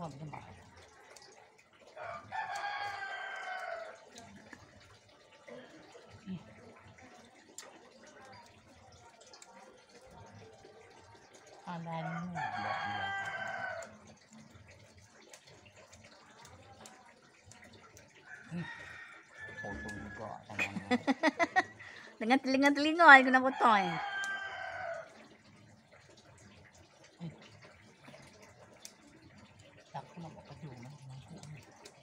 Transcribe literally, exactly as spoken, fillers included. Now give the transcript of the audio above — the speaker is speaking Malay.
Tama ba naman? Alan mo. Potong ko. Dengan telinga-telinga ay kena potong eh. Takut nak buat kacau.